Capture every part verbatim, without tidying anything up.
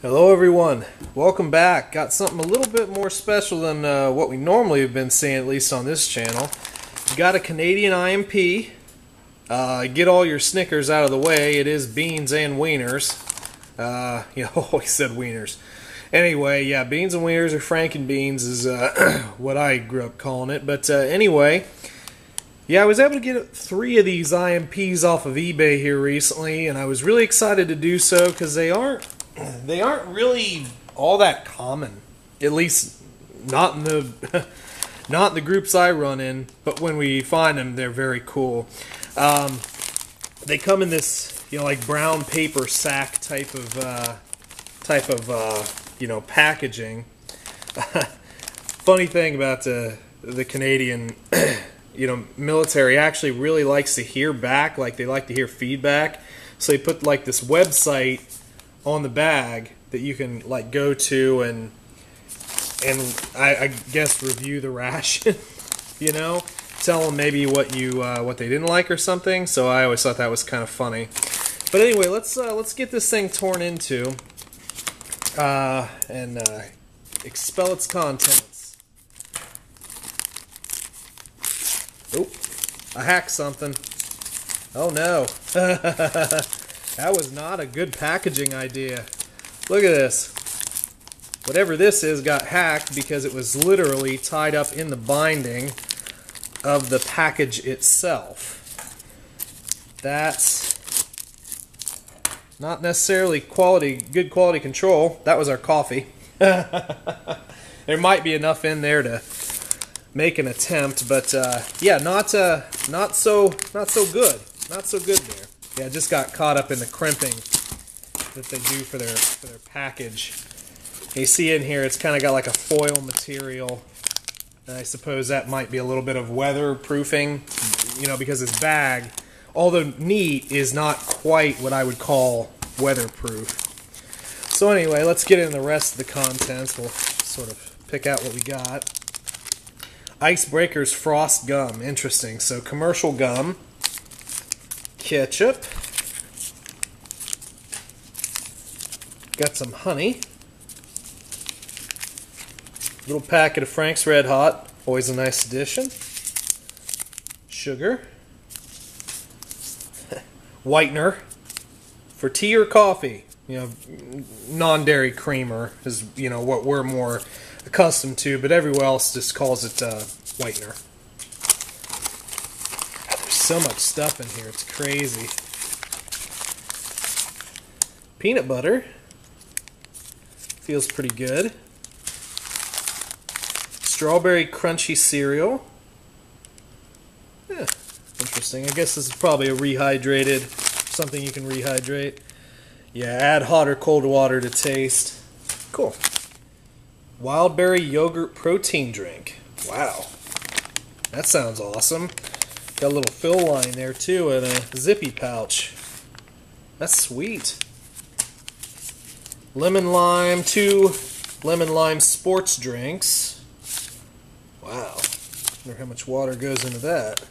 Hello everyone, welcome back. Got something a little bit more special than uh, what we normally have been seeing, at least on this channel. Got a Canadian I M P. Uh, get all your Snickers out of the way. It is beans and wieners. Uh, you know, I always said wieners. Anyway, yeah, beans and wieners, or Franken beans is uh, what I grew up calling it. But uh, anyway, yeah, I was able to get three of these I M Ps off of eBay here recently, and I was really excited to do so because they aren't They aren't really all that common, at least not in the not in the groups I run in. But when we find them, they're very cool. Um, they come in this, you know, like brown paper sack type of uh, type of uh, you know packaging. Funny thing about the the Canadian, you know, military actually really likes to hear back, like they like to hear feedback. So they put like this website on the bag that you can like go to and and I, I guess review the ration, you know, tell them maybe what you uh, what they didn't like or something. So I always thought that was kind of funny. But anyway, let's uh, let's get this thing torn into uh, and uh, expel its contents. Oh, I hacked something. Oh no. That was not a good packaging idea. Look at this. Whatever this is got hacked because it was literally tied up in the binding of the package itself. That's not necessarily quality, good quality control. That was our coffee. There might be enough in there to make an attempt, but uh, yeah, not uh, not so not so good. Not so good there. Yeah, it just got caught up in the crimping that they do for their for their package. And you see in here, it's kind of got like a foil material. And I suppose that might be a little bit of weatherproofing, you know, because this bag, although neat, is not quite what I would call weatherproof. So anyway, let's get into the rest of the contents. We'll sort of pick out what we got. Icebreakers Frost Gum. Interesting. So commercial gum. Ketchup, got some honey, little packet of Frank's Red Hot, always a nice addition, sugar, whitener for tea or coffee, you know, non-dairy creamer is, you know, what we're more accustomed to, but everywhere else just calls it uh, whitener. So much stuff in here, it's crazy. Peanut butter. Feels pretty good. Strawberry crunchy cereal. Yeah, interesting. I guess this is probably a rehydrated, something you can rehydrate. Yeah, add hot or cold water to taste. Cool. Wild berry yogurt protein drink. Wow. That sounds awesome. Got a little fill line there too, and a zippy pouch. That's sweet. Lemon lime, two lemon lime sports drinks. Wow. Wonder how much water goes into that.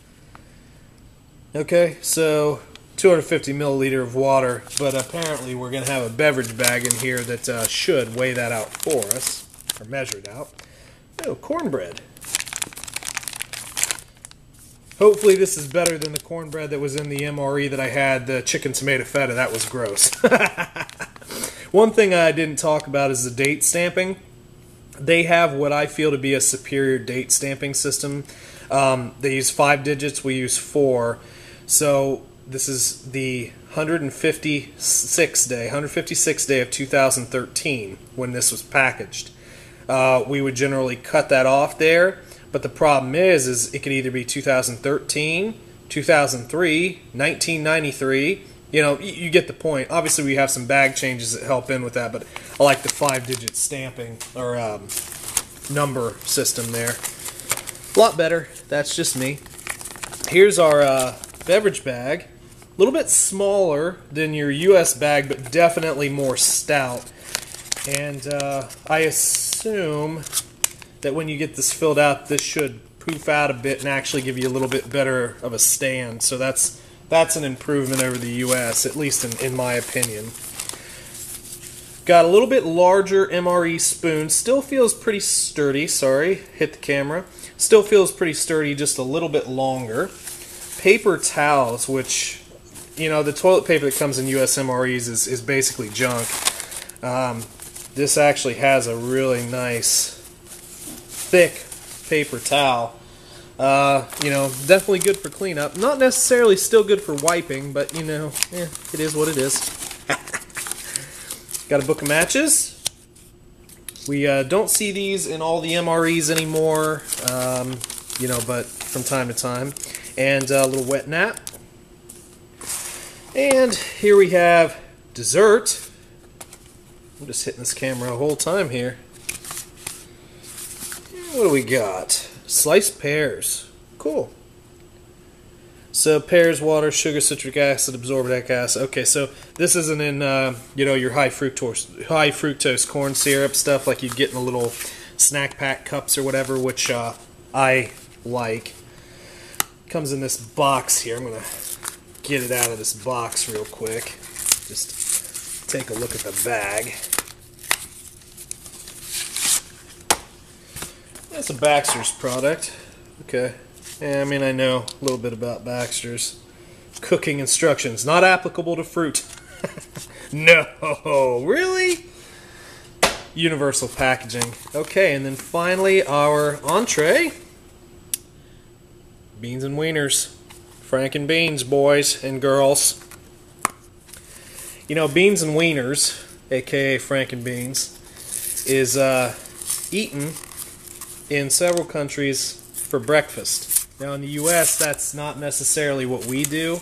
Okay, so two hundred fifty milliliter of water, but apparently we're going to have a beverage bag in here that uh, should weigh that out for us, or measure it out. Oh, cornbread. Hopefully this is better than the cornbread that was in the M R E that I had, the chicken tomato feta. That was gross. One thing I didn't talk about is the date stamping. They have what I feel to be a superior date stamping system. Um, they use five digits, we use four. So this is the one hundred fifty-sixth day, one hundred fifty-sixth day of two thousand thirteen when this was packaged. Uh, we would generally cut that off there. But the problem is, is it could either be two thousand thirteen, two thousand three, nineteen ninety-three. You know, you, you get the point. Obviously, we have some bag changes that help in with that, but I like the five-digit stamping or um, number system there. A lot better. That's just me. Here's our uh, beverage bag. A little bit smaller than your U S bag, but definitely more stout. And uh, I assume that when you get this filled out, this should poof out a bit and actually give you a little bit better of a stand. So that's that's an improvement over the U S, at least in, in my opinion. Got a little bit larger M R E spoon. Still feels pretty sturdy. Sorry, hit the camera. Still feels pretty sturdy, just a little bit longer. Paper towels, which, you know, the toilet paper that comes in U S M R Es is, is basically junk. Um, this actually has a really nice, thick paper towel. Uh, you know, definitely good for cleanup. Not necessarily still good for wiping, but, you know, eh, it is what it is. Got a book of matches. We uh, don't see these in all the M R Es anymore, um, you know, but from time to time. And a little wet nap. And here we have dessert. I'm just hitting this camera the whole time here. What do we got? Sliced pears. Cool. So pears, water, sugar, citric acid, absorbic acid. Okay, so this isn't in uh, you know, your high fructose high fructose corn syrup stuff like you'd get in the little snack pack cups or whatever, which uh, I like. Comes in this box here. I'm gonna get it out of this box real quick. Just take a look at the bag. That's a Baxter's product. Okay. Yeah, I mean, I know a little bit about Baxter's. Cooking instructions. Not applicable to fruit. No, really? Universal packaging. Okay, and then finally our entree. Beans and wieners. Franken beans, boys and girls. You know, beans and wieners, aka Franken beans, is uh, eaten in several countries for breakfast. Now in the U S that's not necessarily what we do.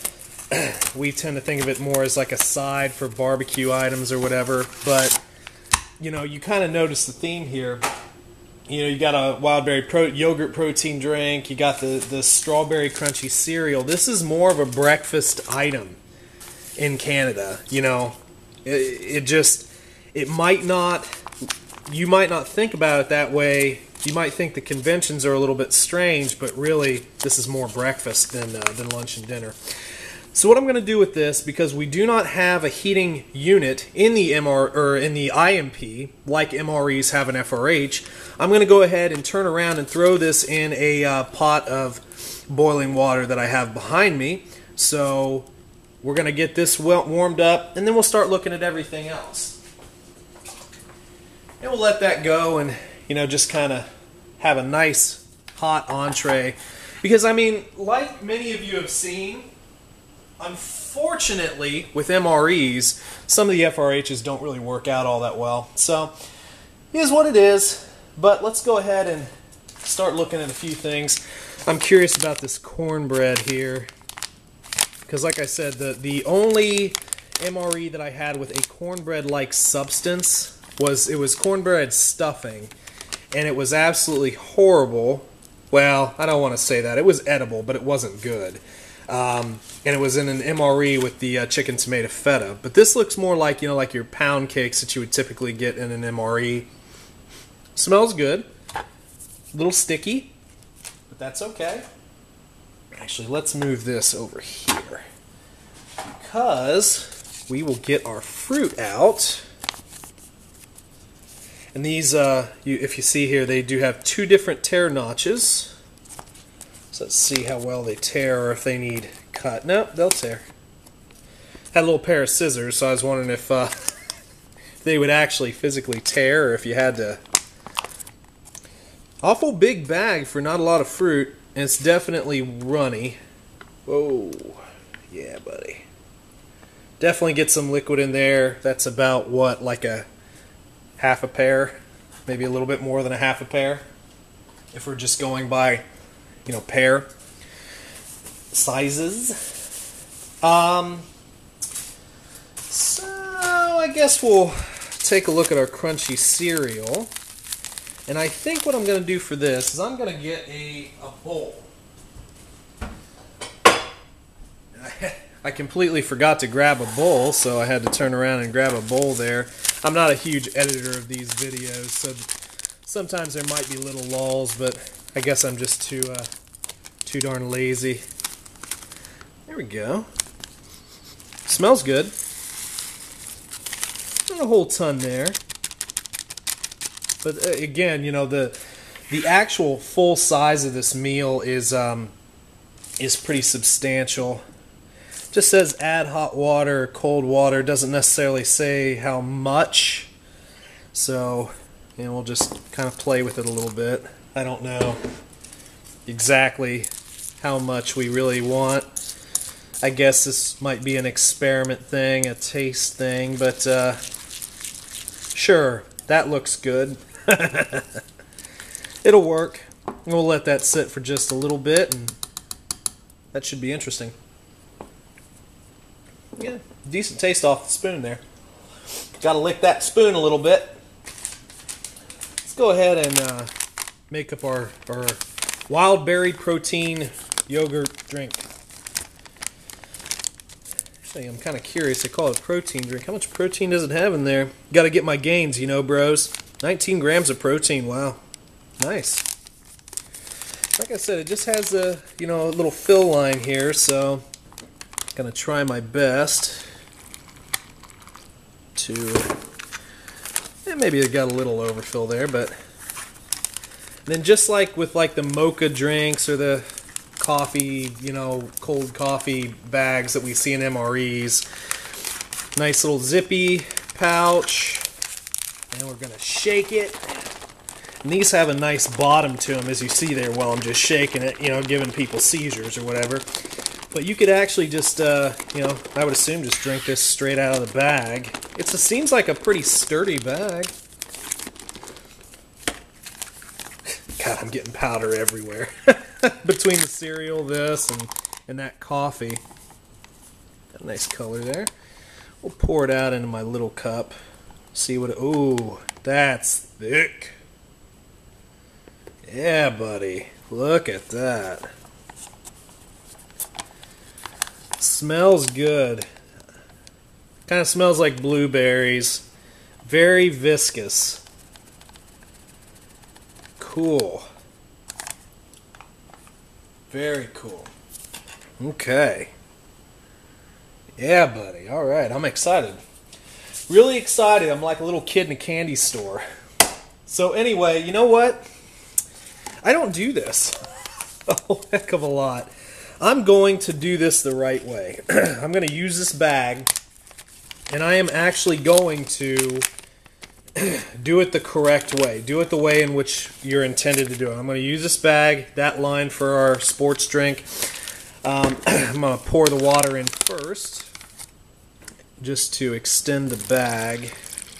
We tend to think of it more as like a side for barbecue items or whatever, but you know, you kind of notice the theme here. You know, you got a wild berry pro yogurt protein drink, you got the, the strawberry crunchy cereal. This is more of a breakfast item in Canada. You know, it, it just, it might not, you might not think about it that way. You might think the conventions are a little bit strange, but really this is more breakfast than, uh, than lunch and dinner. So what I'm going to do with this, because we do not have a heating unit in the M R or in the I M P like M R Es have an F R H, I'm going to go ahead and turn around and throw this in a uh, pot of boiling water that I have behind me. So we're going to get this well warmed up, and then we'll start looking at everything else. And we'll let that go and, you know, just kind of have a nice hot entree. Because, I mean, like many of you have seen, unfortunately, with M R Es, some of the F R Hs don't really work out all that well. So, it is what it is. But let's go ahead and start looking at a few things. I'm curious about this cornbread here. Because like I said, the, the only M R E that I had with a cornbread-like substance was, it was cornbread stuffing. And it was absolutely horrible. Well, I don't want to say that. It was edible, but it wasn't good. Um, and it was in an M R E with the uh, chicken tomato feta. But this looks more like, you know, like your pound cakes that you would typically get in an M R E. Smells good. A little sticky, but that's okay. Actually, let's move this over here, because we will get our fruit out. And these, uh, you, if you see here, they do have two different tear notches. So let's see how well they tear, or if they need cut. Nope, they'll tear. Had a little pair of scissors, so I was wondering if uh, they would actually physically tear, or if you had to. Awful big bag for not a lot of fruit, and it's definitely runny. Whoa, yeah, buddy. Definitely get some liquid in there. That's about what, like a half a pear, maybe a little bit more than a half a pear, if we're just going by, you know, pear sizes. Um, so I guess we'll take a look at our crunchy cereal. And I think what I'm going to do for this is I'm going to get a, a bowl. I, I completely forgot to grab a bowl, so I had to turn around and grab a bowl there. I'm not a huge editor of these videos, so sometimes there might be little lulls, but I guess I'm just too, uh, too darn lazy. There we go. Smells good. not a whole ton there. But uh, again, you know, the the actual full size of this meal is um, is pretty substantial. Just says add hot water or cold water. Doesn't necessarily say how much. So, you know, we'll just kind of play with it a little bit. I don't know exactly how much we really want. I guess this might be an experiment thing, a taste thing, but uh, sure, that looks good. It'll work. We'll let that sit for just a little bit, and that should be interesting. Yeah, decent taste off the spoon there. Gotta lick that spoon a little bit. Let's go ahead and uh, make up our, our wild berry protein yogurt drink. Actually, I'm kind of curious. They call it a protein drink. How much protein does it have in there? Gotta get my gains, you know, bros. nineteen grams of protein. Wow. Nice. Like I said, it just has a, you know, a little fill line here, so I'm gonna try my best to, yeah, maybe it got a little overfill there, but then just like with like the mocha drinks or the coffee, you know, cold coffee bags that we see in M R Es, nice little zippy pouch, and we're gonna shake it. And these have a nice bottom to them, as you see there while I'm just shaking it, you know, giving people seizures or whatever. But you could actually just, uh, you know, I would assume just drink this straight out of the bag. It seems like a pretty sturdy bag. God, I'm getting powder everywhere. Between the cereal, this, and, and that coffee. Got a nice color there. We'll pour it out into my little cup. See what it... Ooh, that's thick. Yeah, buddy. Look at that. Smells good. Kind of smells like blueberries. Very viscous. Cool. Very cool. Okay. Yeah, buddy. All right. I'm excited. Really excited. I'm like a little kid in a candy store. So anyway, you know what? I don't do this a whole heck of a lot. I'm going to do this the right way. I'm going to use this bag, and I am actually going to do it the correct way. Do it the way in which you're intended to do it. I'm going to use this bag, that line for our sports drink. Um, I'm going to pour the water in first, just to extend the bag.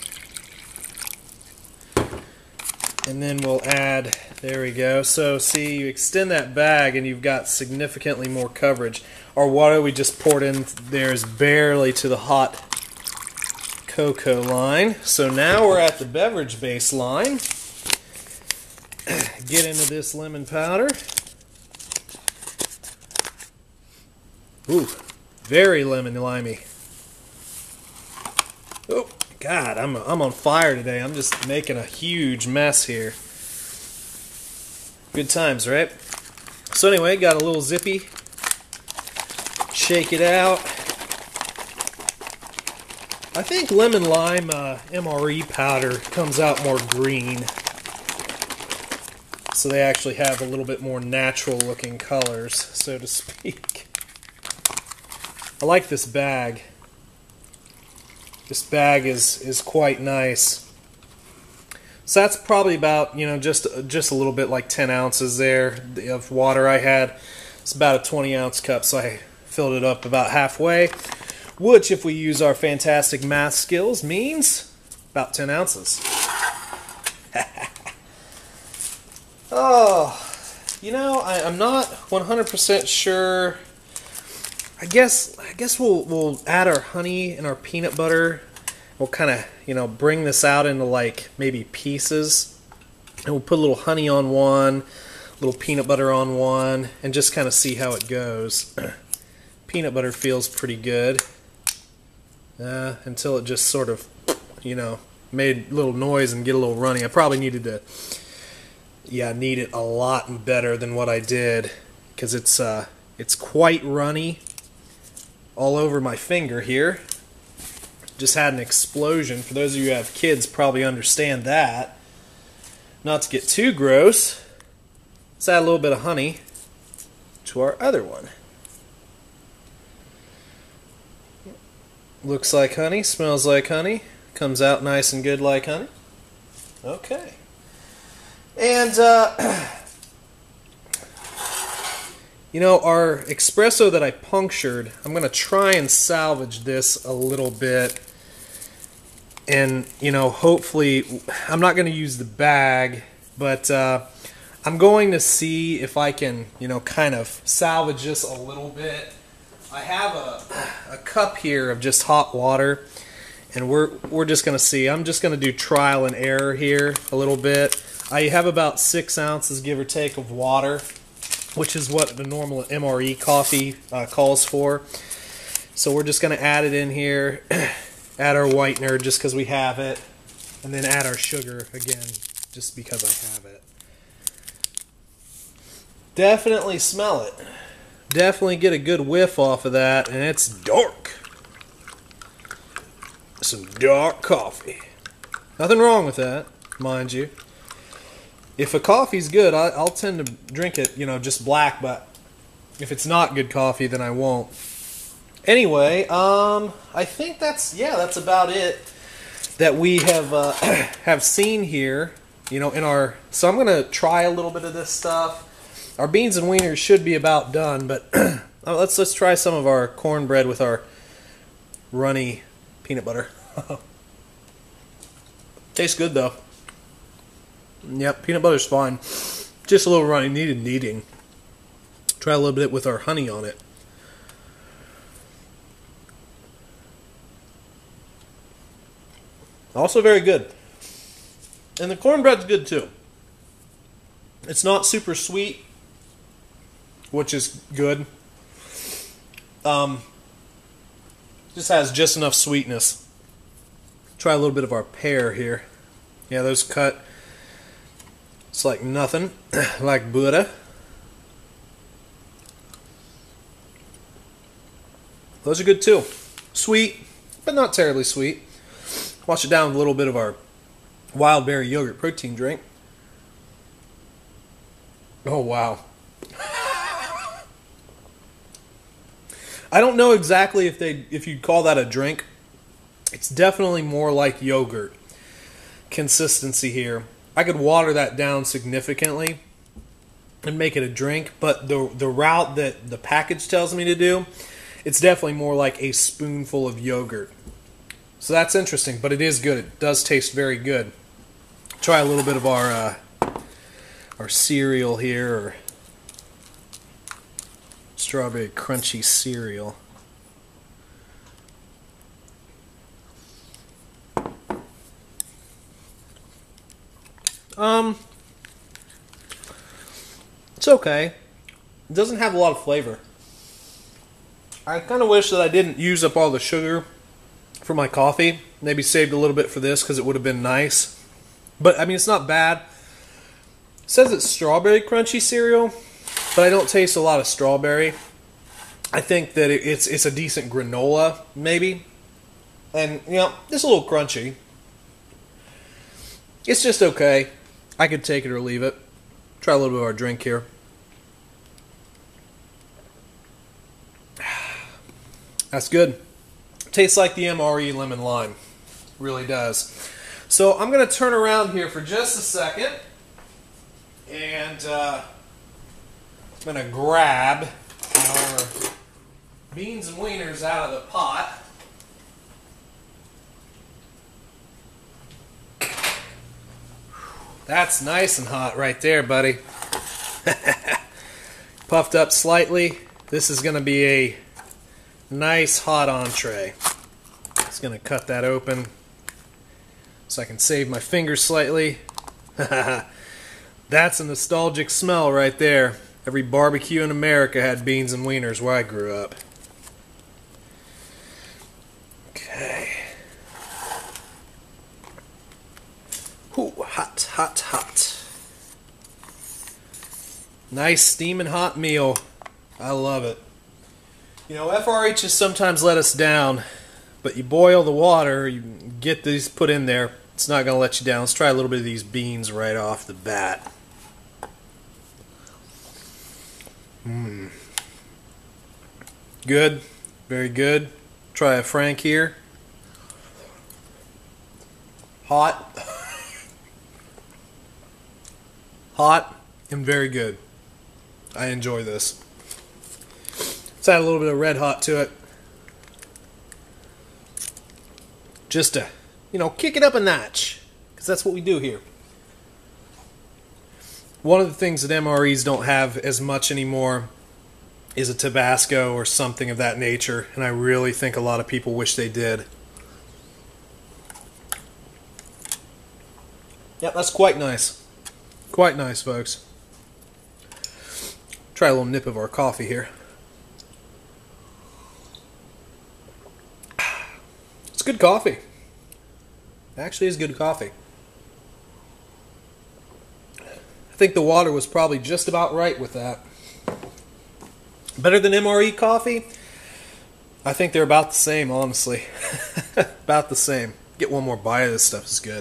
And then we'll add, there we go. So see, you extend that bag and you've got significantly more coverage. Our water we just poured in there is barely to the hot cocoa line. So now we're at the beverage base line. Get into this lemon powder. Ooh, very lemon limey. Oh, God, I'm, I'm on fire today. I'm just making a huge mess here. Good times, right? So anyway, got a little zippy. Shake it out. I think lemon lime uh, M R E powder comes out more green. So they actually have a little bit more natural looking colors, so to speak. I like this bag. This bag is is quite nice. So that's probably about, you know, just just a little bit like ten ounces there of water I had. It's about a twenty ounce cup, so I filled it up about halfway, which, if we use our fantastic math skills, means about ten ounces. Oh, you know, I, I'm not one hundred percent sure. I guess I guess we'll we'll add our honey and our peanut butter. We'll kind of, you know, bring this out into like maybe pieces, and we'll put a little honey on one, a little peanut butter on one, and just kind of see how it goes. Peanut butter feels pretty good uh, until it just sort of, you know, made a little noise and get a little runny. I probably needed to, yeah, knead it a lot better than what I did, because it's uh, it's quite runny all over my finger here. just had an explosion. For those of you who have kids, probably understand that. Not to get too gross, let's add a little bit of honey to our other one. Looks like honey, smells like honey, comes out nice and good like honey. Okay. And, uh, you know, our espresso that I punctured, I'm going to try and salvage this a little bit. And, you know, hopefully, I'm not going to use the bag, but uh, I'm going to see if I can, you know, kind of salvage this a little bit. I have a, a cup here of just hot water, and we're, we're just going to see. I'm just going to do trial and error here a little bit. I have about six ounces, give or take, of water, which is what the normal M R E coffee uh, calls for. So we're just going to add it in here, add our whitener just because we have it, and then add our sugar again just because I have it. Definitely smell it. Definitely get a good whiff off of that, and it's dark. Some dark coffee. Nothing wrong with that, mind you. If a coffee's good, I, I'll tend to drink it, you know, just black, but if it's not good coffee, then I won't. Anyway, um, I think that's, yeah, that's about it that we have, uh, have seen here, you know, in our, so I'm going to try a little bit of this stuff. Our beans and wieners should be about done, but let's, let's try some of our cornbread with our runny peanut butter. Tastes good, though. Yep, peanut butter's fine. Just a little runny, needed kneading. Try a little bit with our honey on it. Also very good. And the cornbread's good too. It's not super sweet, which is good. Um, just has just enough sweetness. Try a little bit of our pear here. Yeah, those cut. It's like nothing, like Buddha. Those are good too. Sweet, but not terribly sweet. Wash it down with a little bit of our wild berry yogurt protein drink. Oh, wow. I don't know exactly if they if you'd call that a drink. It's definitely more like yogurt consistency here. I could water that down significantly and make it a drink, but the the route that the package tells me to do, it's definitely more like a spoonful of yogurt. So that's interesting, but it is good. It does taste very good. Try a little bit of our uh, our cereal here, or strawberry crunchy cereal. Um, it's okay. It doesn't have a lot of flavor. I kind of wish that I didn't use up all the sugar for my coffee. Maybe saved a little bit for this because it would have been nice. But, I mean, it's not bad. It says it's strawberry crunchy cereal, but I don't taste a lot of strawberry. I think that it's it's a decent granola, maybe. And, you know, just a little crunchy. It's just okay. I could take it or leave it. Try a little bit of our drink here. That's good. Tastes like the M R E lemon lime. Really does. So I'm going to turn around here for just a second. And uh, I'm going to grab our beans and wieners out of the pot. That's nice and hot right there, buddy. Puffed up slightly. This is going to be a nice hot entree. Just going to cut that open so I can save my fingers slightly. That's a nostalgic smell right there. Every barbecue in America had beans and wieners where I grew up. Okay. Ooh, hot, hot, hot. Nice steaming hot meal. I love it. You know, F R H has sometimes let us down, But you boil the water, you get these put in there, it's not going to let you down. Let's try a little bit of these beans right off the bat. Mmm. Good. Very good. Try a Frank here. Hot. Hot and very good. I enjoy this. Let's add a little bit of red hot to it. Just to, you know, kick it up a notch. Because that's what we do here. One of the things that M R Es don't have as much anymore is a Tabasco or something of that nature. And I really think a lot of people wish they did. Yep, that's quite nice. Quite nice, folks. Try a little nip of our coffee here. It's good coffee. Actually, is good coffee. I think the water was probably just about right with that. Better than M R E coffee? I think they're about the same, honestly. About the same. Get one more bite of this stuff. It's good.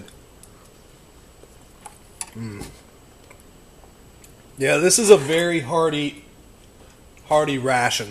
Mm. Yeah, this is a very hearty, hearty ration.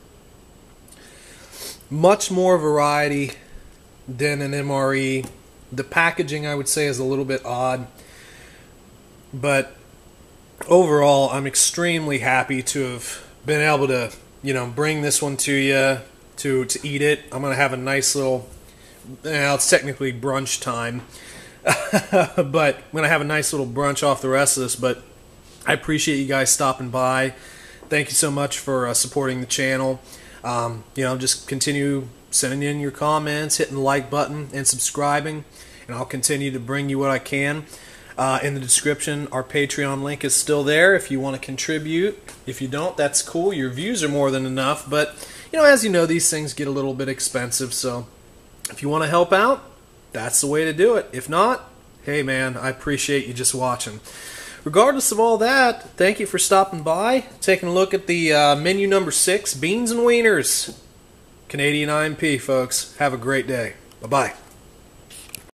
Much more variety than an M R E. The packaging, I would say, is a little bit odd. But overall, I'm extremely happy to have been able to, you know, bring this one to you to, to eat it. I'm going to have a nice little, well, it's technically brunch time. But I'm going to have a nice little brunch off the rest of this. But I appreciate you guys stopping by. Thank you so much for uh, supporting the channel. Um, you know, just continue sending in your comments, hitting the like button, and subscribing. And I'll continue to bring you what I can. Uh, in the description, our Patreon link is still there if you want to contribute. If you don't, that's cool. Your views are more than enough. But, you know, as you know, these things get a little bit expensive. So if you want to help out, that's the way to do it. If not, hey, man, I appreciate you just watching. Regardless of all that, thank you for stopping by, taking a look at the uh, menu number six, Beans and Wieners. Canadian I M P, folks. Have a great day. Bye-bye.